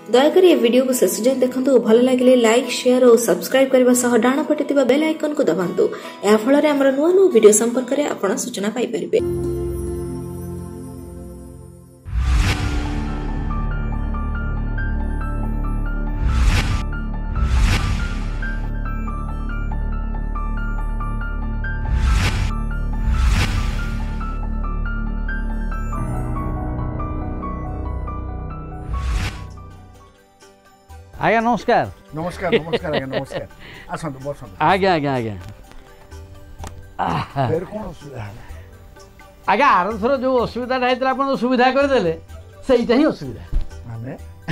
दयाकोरी ये वीडियो को शेष जाए देखंतु भल लागिले लाइक शेयर और सब्सक्राइब करबा सह डाण पटे थिबा बेल आइकन को दबांतु। या फल रे हमर नुवा नुवा वीडियो संपर्क रे आपण सूचना पाई परिबे। आज्ञा नमस्कार। नमस्कार नमस्कार आज्ञा नमस्कार आसंतु बसंतु आज्ञा आज्ञा आज्ञा फेर कोन असुविधा आज्ञा आर थर जो असुविधा होता आप सुविधा करदे सहीटा ही असुविधा माने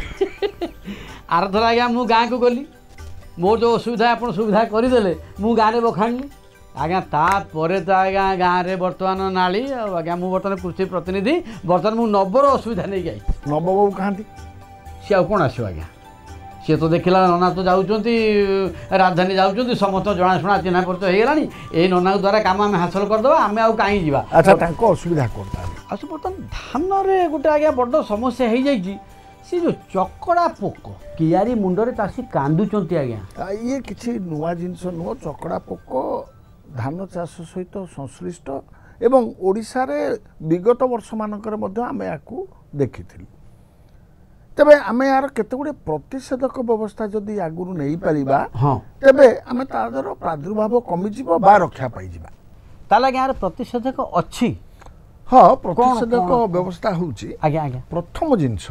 आर थर आज्ञा मु गाँ को गली मोर जो असुविधा आप सुविधा करदे मु गाँव में बखाणी आज्ञा तापर तो आज्ञा गाँव में बर्तमान नाली आज्ञा मु बर्तमान कृषि प्रतिनिधि बर्तमान मु नबर असुविधा नहीं जाई नवबाबू कहांती सी आ कौन आसो आज्ञा सी तो देखला नना तो जाऊँच राजधानी जाऊँच समस्त जनाशुना चिन्ह परिचय होगा ये नना द्वारा काम आम हासिल करदे आम आउ कहीं जी अच्छा असुविधा करता बर्तमान धान रे गोटे आज्ञा बड़ समस्या हो जाए सी जो चकड़ा पोक कियारी मुंडरे चाषी कांदुंट आज्ञा ये किसी नुआ जिनस नुह चकड़ा पोक धान चाष सहित संश्लिष्ट एवं ओडिशा रे विगत वर्ष मानकर मध्य आम या देखी तेबे आम यार केते गुडे प्रतिषेधक व्यवस्था जदि आगुरु नहीं परिबा तेबे आम तादर प्रादुर्भाव कमी जिवो बा रक्षा पाई जिबा ताला गाँव प्रतिषेधक अच्छी हाँ प्रतिषेधक व्यवस्था होउची आज्ञा आज्ञा प्रथम जिनस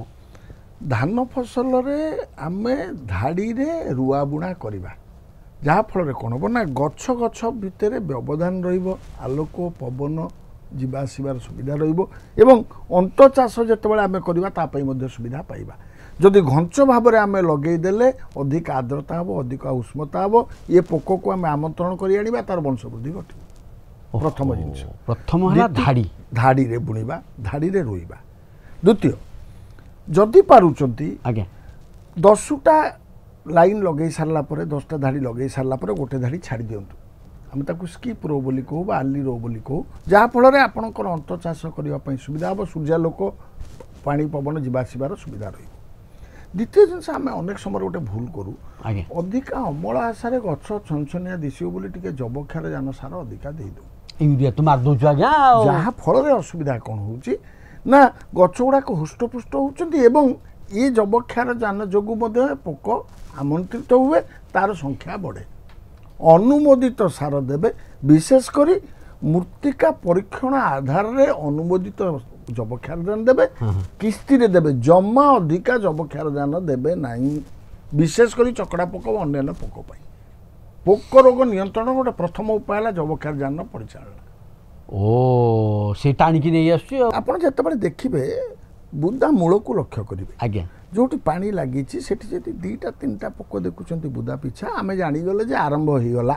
धान फसल रे आमे धाड़ी रे रुआ बुणा करबा जहा फल रे कोन बना गछ गछ भितरे व्यवधान रहिबो आलोक पवन जीवा आसबार सुविधा रहिबो एवं अंत चाष जेतेबेले आमे करबा ता पई मध्ये सुविधा पाइबा जदि घंच भाव रे आमे लगेई देले अधिक आर्द्रता हबो अधिक उष्णता हबो ये पोको को आमे आमंत्रण करि आनिबा तार वंश वृद्धि घटिबो प्रथम जिंस प्रथम हला धाड़ी धाड़ी रे बुणीबा धाड़ी रे रोइबा द्वितीय जदि पारुचंती आज्ञा 10टा लाइन लगेई सारला परे 10टा धाड़ी लगेई सारला परे गोटे धाड़ी छाड़ी दियंतु आम ताकू स्कीप रो बोली कहू बा आली रो बोली कहू जहा फल आपणकर अंत चाष करने सुविधा हम सूर्यालोक पानी पवन जावासबार सुविधा रही द्वितीय जिनस आम अनेक समय गोटे भूल करूँ अधिका अमल आशार गछ छनछनिया दिशो बोली टिके जबक्षार जान सार अधिका दे दो यूरिया तो मार दो जहा फल असुविधा कौन होची ना गछ गुड़ाक हुष्टपुष्ट होती ये जबक्षार जान जोगु पोक आमंत्रित हुए तार संख्या बढ़े अनुमोदित सार देबे विशेषकर मृत्तिका परीक्षण आधार रे अनुमोदित जबक्षार जान देबे किस्ती रे देबे जमा अधिका जबक्षार जान देबे नहीं विशेषकर चकड़ा पोक अन्य पोक पाई पोक रोग नियंत्रण गोटे प्रथम उपाय है जबक्षार जान परिचालन ओ से टाणिकी नहीं आसु आपण जेतेबेले देखिबे बुदा मूल को लक्ष्य करेंगे आज्ञा जोटी पानी लगी सेठी जदि 2टा 3टा पोक देखुंत बुदा पिछा आम जानीगले जे आरंभ हो गला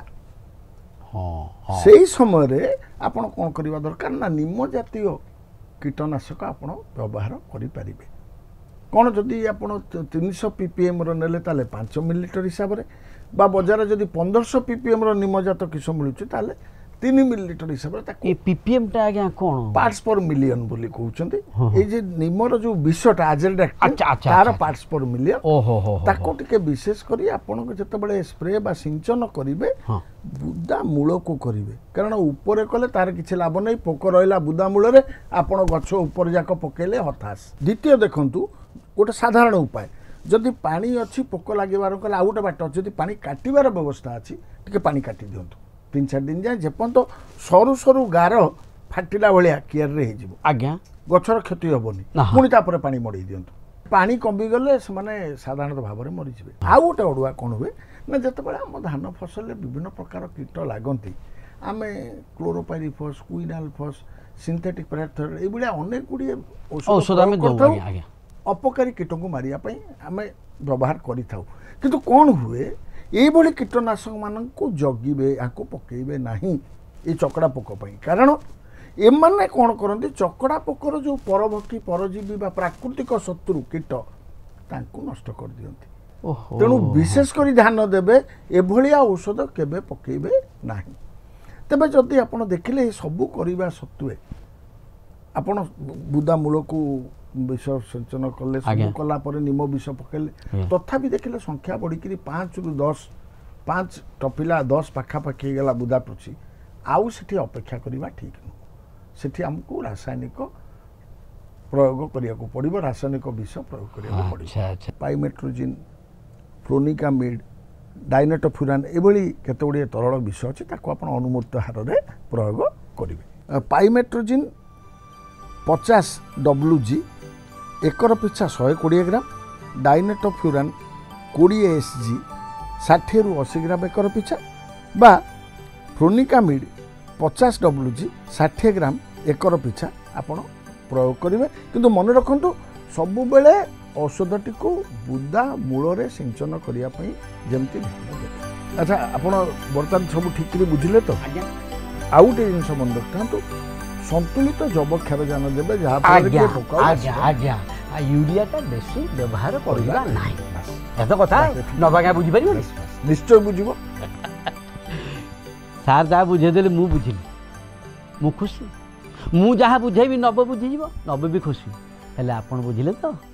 से समय रे आपण कौन करवा दरकार ना निम जातीय कीटनाशक आपण व्यवहार करि परिबे कौन जदि आपण 300 ppm रो नेले ताले 5 मिलीलीटर हिसाब रे बा बाजार जदि 1500 ppm रो निमजात किस मिलुछि ताले 3 मिलीलीटर हिसाब रे पीपीएम टा आज्ञा कोन पार्ट्स पर मिलियन बोली कहउछंती ए जे निमर जो विषटा आजेल्डाक्टिन तार पार्ट्स पर मिलियन ओहो ताको टिके विशेष करी आपण को जतबेले स्प्रे बा सिंचन करिवे बुदा मूल को करिवे कारण ऊपर कले तार किछि लाभ नै पोक रहला बुदा मूल रे आपण गछ ऊपर जाक पकेले हताश द्वितीय देखंतु गोटे साधारण उपाय जदि पानी अछि पोक लागिबार कले आउट बाट जदि पानी काटिबार व्यवस्था अछि टिके पानी काटि दियंतु 3-4 दिन जाए जेपर्यंत सरू सरू गार फाटिला भाया केयर रे हो आज्ञा गछर क्षति हेनी पुणी तापर पानी मड़े दिंतु पानी कमी गले से साधारण भाव में मरीजे आउ गोटे अड़ुआ कौन हुए ना जितेबाला आम धान फसल विभिन्न प्रकार कीट लगती आम क्लोरोपाइरिफस क्विनालफस सिंथेटिक पैराथर ये अनेक गुड़िए औषध अपकारी कीट को मारे आम व्यवहार करूँ कौन हुए ये कीटनाशक मान जगिबे या पकेबे नहीं ये चकड़ा पोक कारण एमाने कौन करते चकड़ा पोकर जो परभक्षी परजीवी बा प्राकृतिक शत्रु कीट तांको नष्ट कर दियंती तेणु विशेषकर ध्यान देवे एभलिया औषध केबे पकेबे नहीं तेबे जदि आपण देखिले सबू करबा सत्वे आपण बुदा मूल को विष सेचन कले आज्ञा। सब कला पर निम विष पकेले तथापि देखिले संख्या बढ़िकी 5 रु 10 5 टपिला 10 पाखापाखि गला बुदा पछी आउ सेठी अपेक्षा करवा ठीक नुह सेठी हमको रासायनिक प्रयोग करिया को पड़िबो रासायनिक विष प्रयोग करिया को पड़िबो अच्छा पाइमेट्रोजिन फ्लोनिकामिड डाइनेटोफ्यूरान एभली केते गुड़िए तरल विष अच्छी ताको आपण अनुमोदित हार में प्रयोग करेंगे पाइमेट्रोजिन 50 WG एकर पिछा 120 ग्राम डाइनेटोफ्यूरान 20 SG 60 रु 80 ग्राम एकर पिछा बा फ्लोनिकामिड 50 WG 60 ग्राम एकर पिछा आपण प्रयोग करेंगे किंतु मन रखु सबु बेले औषधटी को बुदा मूल सिंचन करने जमती ध्यान देते। अच्छा आप बर्तमान सब ठीक बुझिले तो आउ गोटे जिन मन रखु संतुलित जैव जान देवे जहाँ यूरिया बेसी व्यवहार करबा नाही एत कथा नबागा बुझी परिबो निश्चय बुझिबो सार जहाँ बुझेदेले मु बुझिली मु खुशी मु जहाँ बुझेबी नब बुझीज नब भी खुशी हेले आपण बुझिले तो